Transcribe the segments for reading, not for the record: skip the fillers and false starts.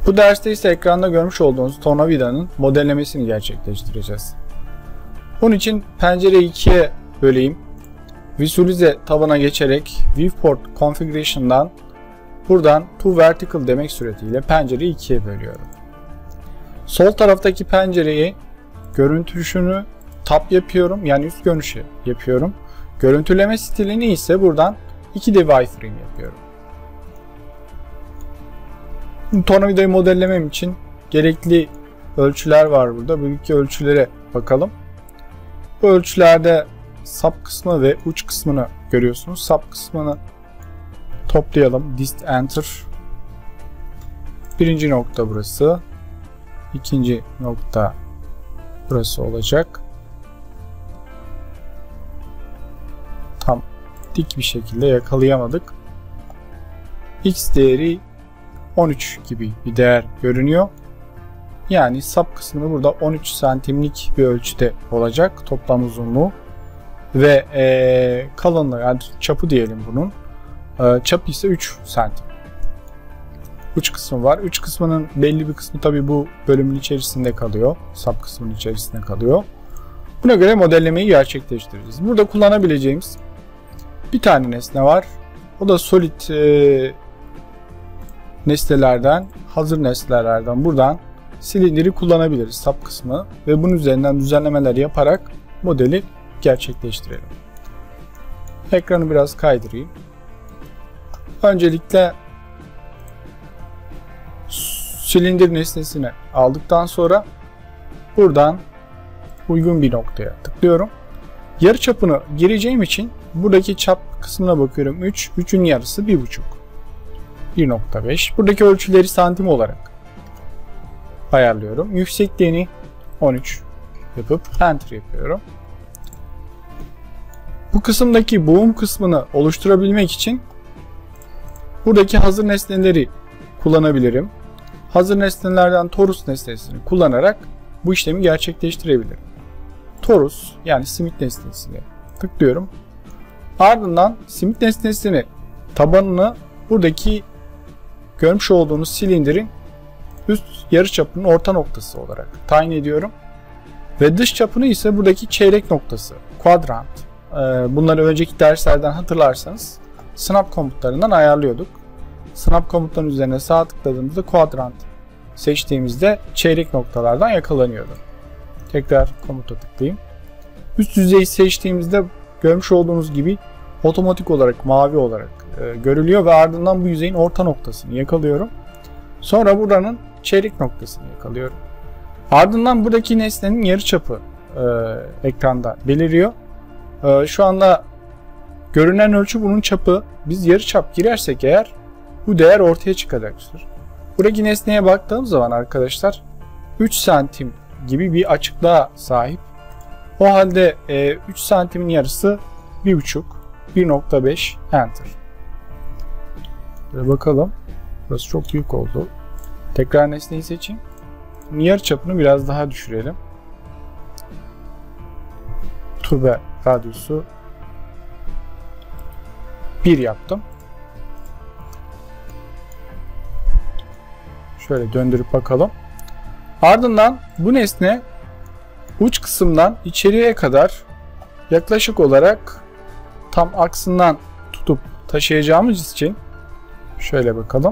Bu derste ise ekranda görmüş olduğunuz tornavidanın modellemesini gerçekleştireceğiz. Bunun için pencereyi ikiye böleyim. Visualize tabana geçerek Viewport Configuration'dan buradan To Vertical demek suretiyle pencereyi ikiye bölüyorum. Sol taraftaki pencereyi görüntüsünü tab yapıyorum. Yani üst görünüşü yapıyorum. Görüntüleme stilini ise buradan 2D wireframe yapıyorum. Tornavidayı modellemem için gerekli ölçüler var burada. Bu iki ölçülere bakalım. Bu ölçülerde sap kısmı ve uç kısmını görüyorsunuz. Sap kısmını toplayalım. Dist Enter. Birinci nokta burası. İkinci nokta burası olacak. Tam dik bir şekilde yakalayamadık. X değeri 13 gibi bir değer görünüyor. Yani sap kısmını burada 13 santimlik bir ölçüde olacak toplam uzunluğu ve kalınlığı, yani çapı diyelim bunun. Çapı ise 3 santim. Uç kısmı var. Uç kısmının belli bir kısmı tabi bu bölümün içerisinde kalıyor. Sap kısmının içerisinde kalıyor. Buna göre modellemeyi gerçekleştireceğiz. Burada kullanabileceğimiz bir tane nesne var. O da solid nesnelerden, hazır nesnelerden buradan silindiri kullanabiliriz, sap kısmı, ve bunun üzerinden düzenlemeler yaparak modeli gerçekleştirelim. Ekranı biraz kaydırayım. Öncelikle silindir nesnesini aldıktan sonra buradan uygun bir noktaya tıklıyorum. Yarıçapını gireceğim için buradaki çap kısmına bakıyorum. 3, 3'ün yarısı 1,5. 1,5. Buradaki ölçüleri santim olarak ayarlıyorum. Yüksekliğini 13 yapıp Enter yapıyorum. Bu kısımdaki boğum kısmını oluşturabilmek için buradaki hazır nesneleri kullanabilirim. Hazır nesnelerden torus nesnesini kullanarak bu işlemi gerçekleştirebilirim. Torus, yani simit nesnesine tıklıyorum. Ardından simit nesnesini, tabanını buradaki görmüş olduğunuz silindirin üst yarıçapının orta noktası olarak tayin ediyorum. Ve dış çapını ise buradaki çeyrek noktası, quadrant. Bunları önceki derslerden hatırlarsanız snap komutlarından ayarlıyorduk. Snap komutların üzerine sağ tıkladığımızda quadrant seçtiğimizde çeyrek noktalardan yakalanıyordu. Tekrar komuta tıklayayım. Üst yüzeyi seçtiğimizde görmüş olduğunuz gibi otomatik olarak mavi olarak görülüyor ve ardından bu yüzeyin orta noktasını yakalıyorum. Sonra buranın çeyrek noktasını yakalıyorum. Ardından buradaki nesnenin yarıçapı ekranda beliriyor. Şu anda görünen ölçü bunun çapı. Biz yarıçap girersek eğer bu değer ortaya çıkacaktır. Buradaki nesneye baktığımız zaman arkadaşlar 3 santim gibi bir açıklığa sahip. O halde 3 santimin yarısı 1,5, 1,5 Enter. Böyle bakalım. Burası çok büyük oldu. Tekrar nesneyi seçeyim. Yarıçapını biraz daha düşürelim. Tube radyosu 1 yaptım. Şöyle döndürüp bakalım. Ardından bu nesne uç kısımdan içeriye kadar yaklaşık olarak tam aksından tutup taşıyacağımız için şöyle bakalım.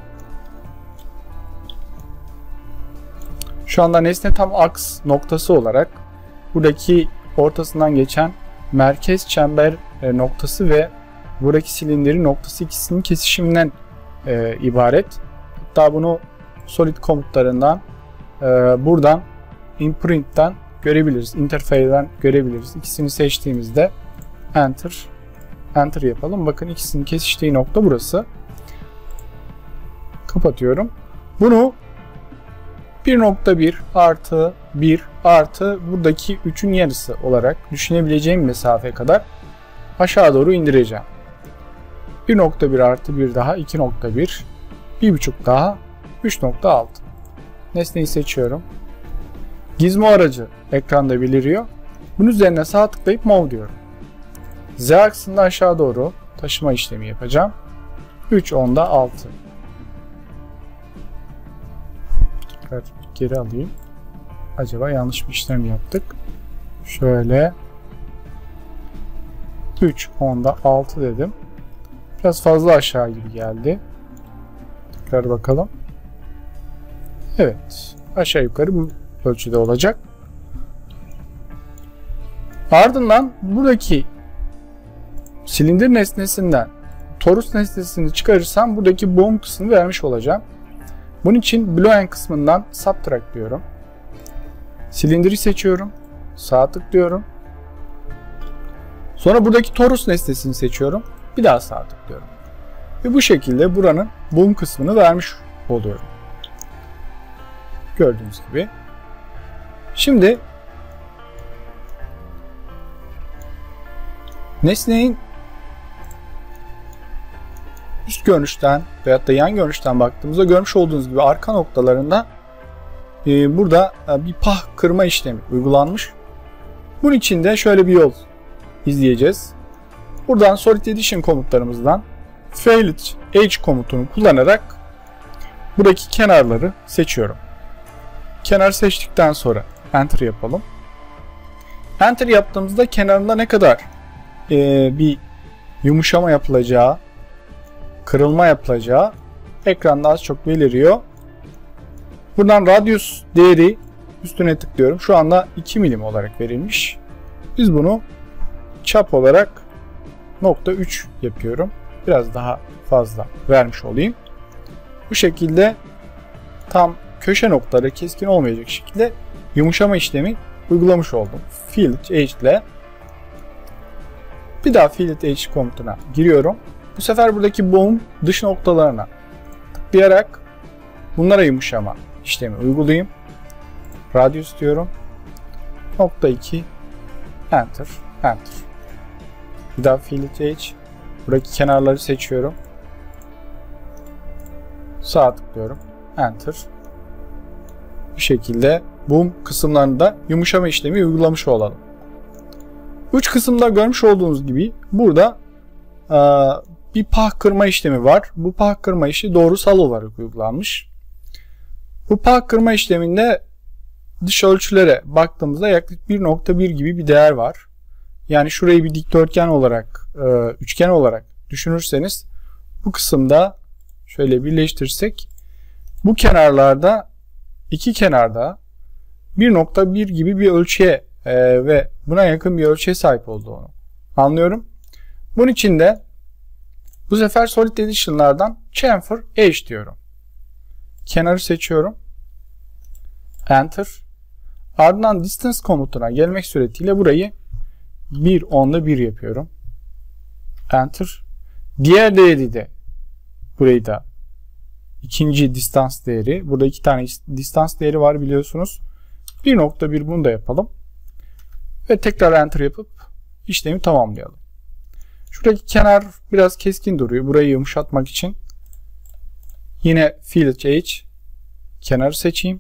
Şu anda nesne tam aks noktası olarak buradaki ortasından geçen merkez çember noktası ve buradaki silindirin noktası ikisinin kesişiminden ibaret. Hatta bunu solid komutlarından buradan imprint'ten görebiliriz. Interface'den görebiliriz. İkisini seçtiğimizde Enter yapalım. Bakın ikisinin kesiştiği nokta burası. Kapatıyorum. Bunu 1,1 artı 1 artı buradaki 3'ün yarısı olarak düşünebileceğim mesafe kadar aşağı doğru indireceğim. 1,1 artı 1 daha 2,1, 1,5 daha 3,6. Nesneyi seçiyorum. Gizmo aracı ekranda beliriyor. Bunun üzerine sağ tıklayıp Move diyorum. Z aksında aşağı doğru taşıma işlemi yapacağım. 3, 10'da 6. geri alayım. Acaba yanlış bir işlem yaptık. Şöyle 3, onda 6 dedim. Biraz fazla aşağı gibi geldi. Tekrar bakalım. Evet. Aşağı yukarı bu ölçüde olacak. Ardından buradaki silindir nesnesinden torus nesnesini çıkarırsam buradaki boom kısmını vermiş olacağım. Bunun için Boolean kısmından subtract diyorum. Silindiri seçiyorum. Sağ tıklıyorum. Sonra buradaki torus nesnesini seçiyorum. Bir daha sağ tıklıyorum. Ve bu şekilde buranın boom kısmını vermiş oluyorum. Gördüğünüz gibi. Şimdi nesnenin üst görünüşten veyahut da yan görünüşten baktığımızda görmüş olduğunuz gibi arka noktalarında burada bir pah kırma işlemi uygulanmış. Bunun için de şöyle bir yol izleyeceğiz. Buradan Solid Edition komutlarımızdan Fillet Edge komutunu kullanarak buradaki kenarları seçiyorum. Kenar seçtikten sonra Enter yapalım. Enter yaptığımızda kenarında ne kadar bir yumuşama yapılacağı, kırılma yapılacağı ekranda az çok beliriyor. Buradan radius değeri üstüne tıklıyorum. Şu anda 2 milim olarak verilmiş. Biz bunu çap olarak 0.3 yapıyorum. Biraz daha fazla vermiş olayım. Bu şekilde tam köşe noktaları keskin olmayacak şekilde yumuşama işlemi uygulamış oldum. Fillet Edge ile bir daha Fillet Edge komutuna giriyorum. Bu sefer buradaki boom dış noktalarına tıklayarak bunlara yumuşama işlemi uygulayayım. Radius diyorum. 0.2 Enter. Enter. Bir daha Fillet Edge. Buradaki kenarları seçiyorum. Sağ tıklıyorum. Enter. Bu şekilde boom kısımlarında yumuşama işlemi uygulamış olalım. Uç kısımda görmüş olduğunuz gibi burada bir pah kırma işlemi var. Bu pah kırma işi doğrusal olarak uygulanmış. Bu pah kırma işleminde dış ölçülere baktığımızda yaklaşık 1.1 gibi bir değer var. Yani şurayı bir dikdörtgen olarak, üçgen olarak düşünürseniz bu kısımda şöyle birleştirirsek bu kenarlarda iki kenarda 1.1 gibi bir ölçüye ve buna yakın bir ölçüye sahip olduğunu anlıyorum. Bunun için de bu sefer Solid Edition'lardan Chamfer Edge diyorum. Kenarı seçiyorum. Enter. Ardından Distance komutuna gelmek suretiyle burayı 1/10'da 1 yapıyorum. Enter. Diğer değeri de burayı da ikinci distans değeri. Burada iki tane distans değeri var biliyorsunuz. 1.1 bunu da yapalım. Ve tekrar Enter yapıp işlemi tamamlayalım. Şuradaki kenar biraz keskin duruyor. Burayı yumuşatmak için yine Fillet Edge kenarı seçeyim.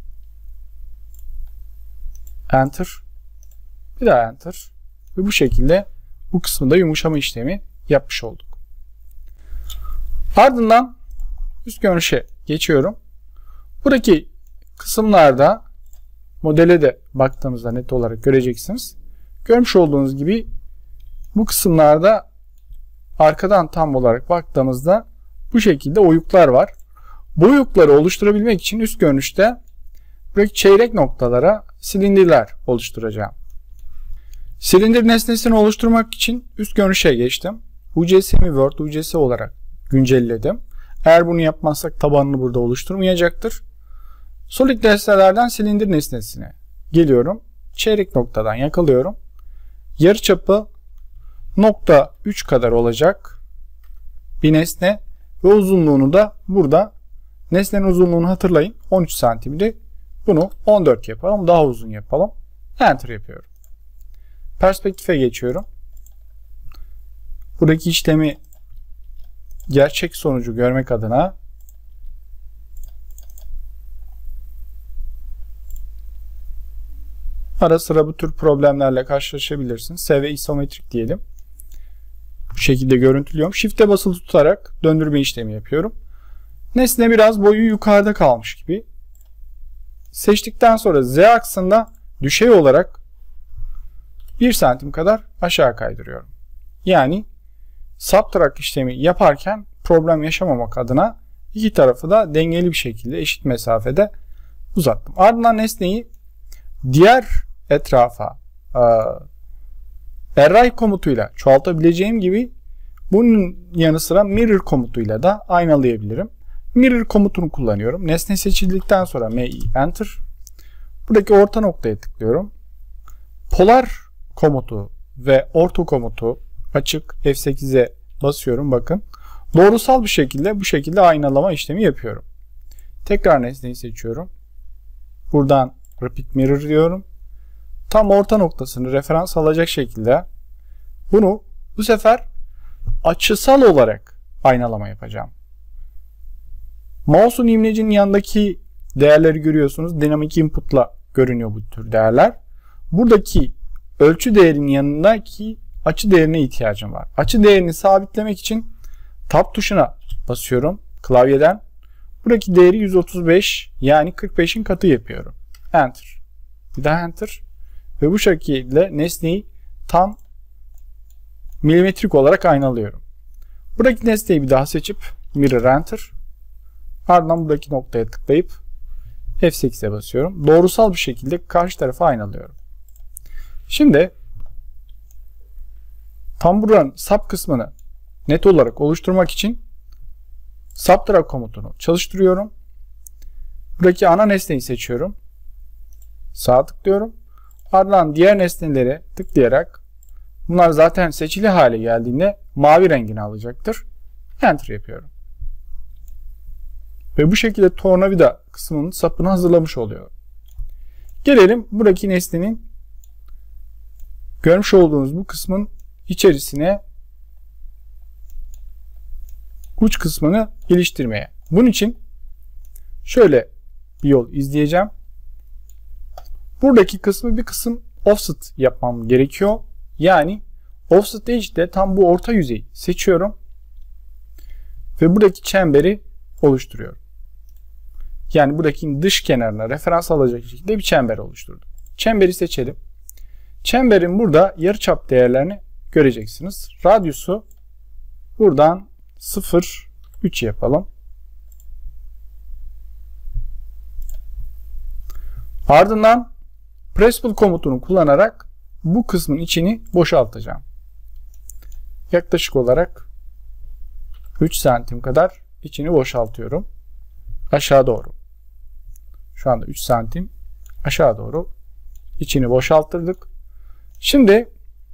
Enter. Bir daha Enter. Ve bu şekilde bu kısmında yumuşama işlemi yapmış olduk. Ardından üst görünüşe geçiyorum. Buradaki kısımlarda modele de baktığınızda net olarak göreceksiniz. Görmüş olduğunuz gibi bu kısımlarda arkadan tam olarak baktığımızda bu şekilde oyuklar var. Bu oyukları oluşturabilmek için üst görünüşte buradaki çeyrek noktalara silindirler oluşturacağım. Silindir nesnesini oluşturmak için üst görünüşe geçtim. UCS'mi Word UCS olarak güncelledim. Eğer bunu yapmazsak tabanını burada oluşturmayacaktır. Solid nesnelerden silindir nesnesine geliyorum. Çeyrek noktadan yakalıyorum. Yarıçapı 0.3 kadar olacak bir nesne ve uzunluğunu da burada nesnenin uzunluğunu hatırlayın 13 santimdi. Bunu 14 yapalım. Daha uzun yapalım. Enter yapıyorum. Perspektife geçiyorum. Buradaki işlemi gerçek sonucu görmek adına ara sıra bu tür problemlerle karşılaşabilirsiniz. SV isometrik diyelim. Bu şekilde görüntülüyorum. Shift'e basılı tutarak döndürme işlemi yapıyorum. Nesne biraz boyu yukarıda kalmış gibi. seçtikten sonra Z aksında düşey olarak 1 santim kadar aşağı kaydırıyorum. Yani subtract işlemi yaparken problem yaşamamak adına iki tarafı da dengeli bir şekilde eşit mesafede uzattım. Ardından nesneyi diğer etrafa array komutuyla çoğaltabileceğim gibi bunun yanı sıra mirror komutuyla da aynalayabilirim. Mirror komutunu kullanıyorum. Nesne seçildikten sonra MI Enter. Buradaki orta noktaya tıklıyorum. Polar komutu ve orto komutu açık F8'e basıyorum. Bakın. Doğrusal bir şekilde bu şekilde aynalama işlemi yapıyorum. Tekrar nesneyi seçiyorum. Buradan Repeat Mirror diyorum. Tam orta noktasını referans alacak şekilde bunu bu sefer açısal olarak aynalama yapacağım. Mouse'un imlecinin yanındaki değerleri görüyorsunuz. Dinamik input'la görünüyor bu tür değerler. Buradaki ölçü değerinin yanındaki açı değerine ihtiyacım var. Açı değerini sabitlemek için Tab tuşuna basıyorum klavyeden. Buradaki değeri 135 yani 45'in katı yapıyorum. Enter. Bir daha Enter. Ve bu şekilde nesneyi tam milimetrik olarak aynalıyorum. Buradaki nesneyi bir daha seçip Mirror Enter. Ardından buradaki noktaya tıklayıp F8'e basıyorum. Doğrusal bir şekilde karşı tarafa aynalıyorum. Şimdi tam buranın sub kısmını net olarak oluşturmak için subtract komutunu çalıştırıyorum. Buradaki ana nesneyi seçiyorum. Sağa tıklıyorum. Ardından diğer nesnelere tıklayarak bunlar zaten seçili hale geldiğinde mavi rengini alacaktır. Enter yapıyorum. Ve bu şekilde tornavida kısmının sapını hazırlamış oluyor. Gelelim buradaki nesnenin görmüş olduğunuz bu kısmın içerisine uç kısmını geliştirmeye. Bunun için şöyle bir yol izleyeceğim. Buradaki kısmı bir kısım offset yapmam gerekiyor. Yani offset edge'de tam bu orta yüzeyi seçiyorum. Ve buradaki çemberi oluşturuyorum. Yani buradaki dış kenarına referans alacak şekilde bir çember oluşturdum. Çemberi seçelim. Çemberin burada yarıçap değerlerini göreceksiniz. Radyusu buradan 0,3 yapalım. Ardından Press Pull komutunu kullanarak bu kısmın içini boşaltacağım. Yaklaşık olarak 3 santim kadar içini boşaltıyorum. Aşağı doğru. Şu anda 3 santim aşağı doğru içini boşalttırdık. Şimdi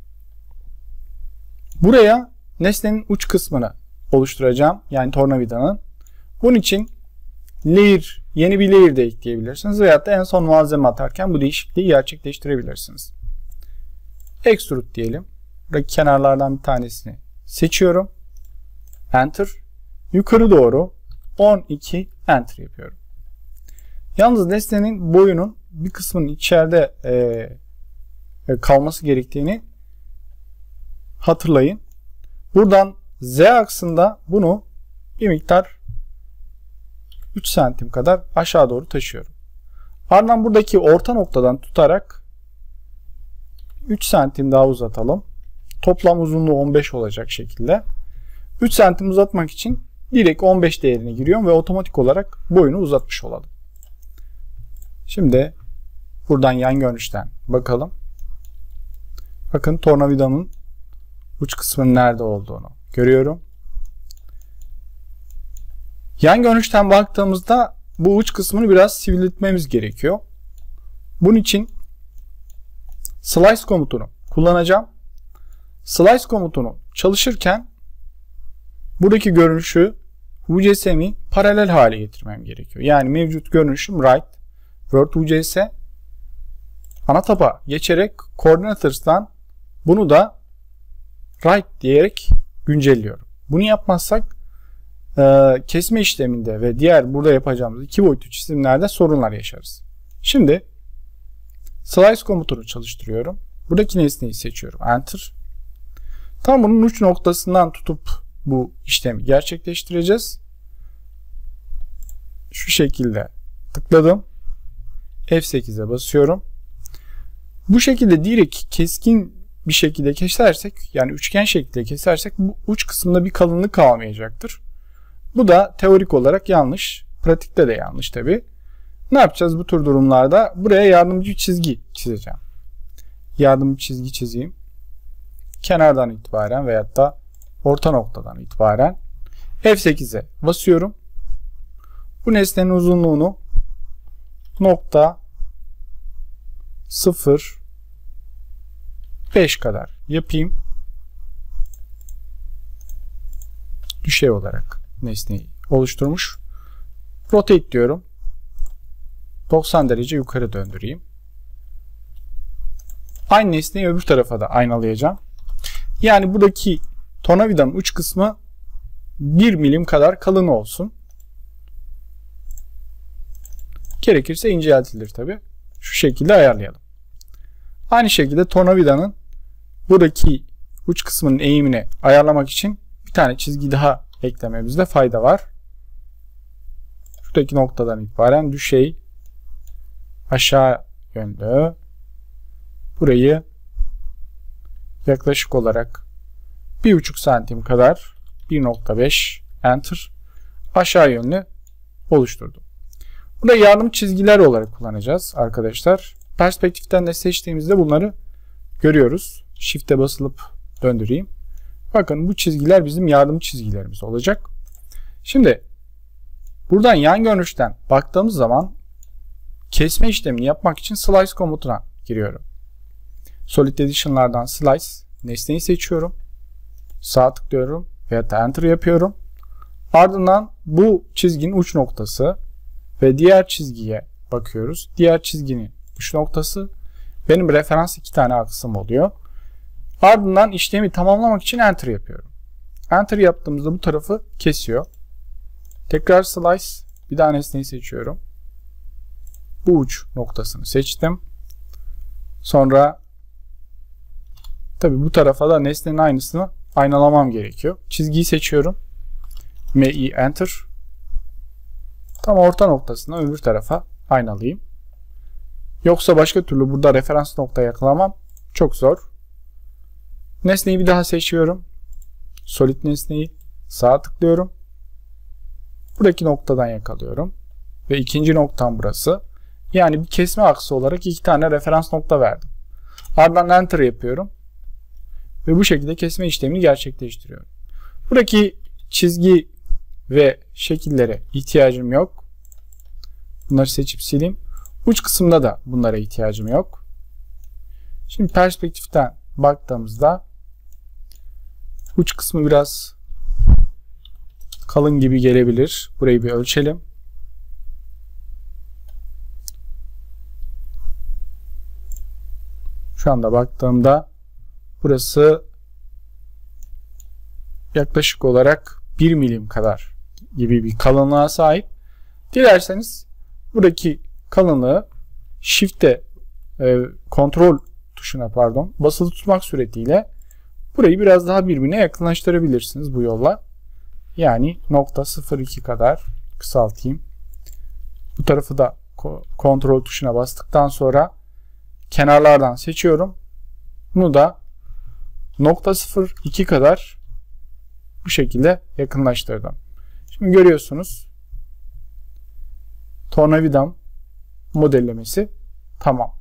buraya nesnenin uç kısmını oluşturacağım. Yani tornavidanın. Bunun için layer, yeni bir layer de ekleyebilirsiniz. Veyahut da en son malzeme atarken bu değişikliği gerçekleştirebilirsiniz. Extrude diyelim. Buradaki kenarlardan bir tanesini seçiyorum. Enter. Yukarı doğru 12 Enter yapıyorum. Yalnız nesnenin boyunun bir kısmının içeride kalması gerektiğini hatırlayın. Buradan Z aksında bunu bir miktar 3 santim kadar aşağı doğru taşıyorum. Ardından buradaki orta noktadan tutarak 3 santim daha uzatalım. Toplam uzunluğu 15 olacak şekilde. 3 santim uzatmak için direkt 15 değerine giriyorum ve otomatik olarak boyunu uzatmış olalım. Şimdi buradan yan görünüşten bakalım. Bakın tornavidanın uç kısmının nerede olduğunu görüyorum. Yan görünüşten baktığımızda bu uç kısmını biraz sivriltmemiz gerekiyor. Bunun için Slice komutunu kullanacağım. Slice komutunu çalışırken buradaki görünüşü UCS'mi paralel hale getirmem gerekiyor. Yani mevcut görünüşüm right. Word UCS ana taba geçerek Coordinators'tan bunu da right diyerek güncelliyorum. Bunu yapmazsak kesme işleminde ve diğer burada yapacağımız 2 boyutlu çizimlerde sorunlar yaşarız. Şimdi Slice komutunu çalıştırıyorum. Buradaki nesneyi seçiyorum. Enter. Tam bunun uç noktasından tutup bu işlemi gerçekleştireceğiz. Şu şekilde tıkladım. F8'e basıyorum. Bu şekilde direkt keskin bir şekilde kesersek, yani üçgen şekilde kesersek bu uç kısmında bir kalınlık kalmayacaktır. Bu da teorik olarak yanlış. Pratikte de yanlış tabi. Ne yapacağız bu tür durumlarda? Buraya yardımcı çizgi çizeceğim. Yardımcı çizgi çizeyim. Kenardan itibaren veyahut da orta noktadan itibaren F8'e basıyorum. Bu nesnenin uzunluğunu nokta 0,5 kadar yapayım. Düşey olarak nesneyi oluşturmuş. Rotate diyorum. 90 derece yukarı döndüreyim. Aynı nesneyi öbür tarafa da aynalayacağım. Yani buradaki tornavidanın uç kısmı 1 milim kadar kalın olsun. Gerekirse inceltilir tabi. Şu şekilde ayarlayalım. Aynı şekilde tornavidanın buradaki uç kısmının eğimini ayarlamak için bir tane çizgi daha eklememizde fayda var. Şuradaki noktadan itibaren düşey aşağı yönlü burayı yaklaşık olarak 1,5 santim kadar 1,5 enter aşağı yönlü oluşturdum. Burada yardım çizgiler olarak kullanacağız arkadaşlar. Perspektiften de seçtiğimizde bunları görüyoruz. Shift'e basılıp döndüreyim. Bakın bu çizgiler bizim yardım çizgilerimiz olacak. Şimdi buradan yan görünüşten baktığımız zaman kesme işlemini yapmak için slice komutuna giriyorum. Solid Edition'lardan slice nesneyi seçiyorum. Sağ tıklıyorum veya enter yapıyorum. Ardından bu çizginin uç noktası ve diğer çizgiye bakıyoruz. Diğer çizginin uç noktası benim referans 2 tane aksım oluyor. Ardından işlemi tamamlamak için enter yapıyorum. Enter yaptığımızda bu tarafı kesiyor. Tekrar slice, bir daha nesneyi seçiyorum. Bu uç noktasını seçtim. Sonra tabi bu tarafa da nesnenin aynısını aynalamam gerekiyor. Çizgiyi seçiyorum. MI enter. Tam orta noktasını öbür tarafa aynalayayım. Yoksa başka türlü burada referans nokta yakalamam çok zor. Nesneyi bir daha seçiyorum. Solid nesneyi sağa tıklıyorum. Buradaki noktadan yakalıyorum. Ve ikinci noktam burası. Yani bir kesme aksı olarak 2 tane referans nokta verdim. Ardından enter yapıyorum. Ve bu şekilde kesme işlemini gerçekleştiriyorum. Buradaki çizgi ve şekillere ihtiyacım yok. Bunları seçip sileyim. Uç kısımda da bunlara ihtiyacım yok. Şimdi perspektiften baktığımızda uç kısmı biraz kalın gibi gelebilir. Burayı bir ölçelim. Şu anda baktığımda burası yaklaşık olarak 1 milim kadar gibi bir kalınlığa sahip. Dilerseniz buradaki kalınlığı Shift'e kontrol tuşuna basılı tutmak suretiyle burayı biraz daha birbirine yakınlaştırabilirsiniz bu yolla. Yani nokta 0,2 kadar kısaltayım. Bu tarafı da kontrol tuşuna bastıktan sonra kenarlardan seçiyorum. Bunu da nokta 0,2 kadar bu şekilde yakınlaştırdım. Şimdi görüyorsunuz tornavidam modellemesi tamam.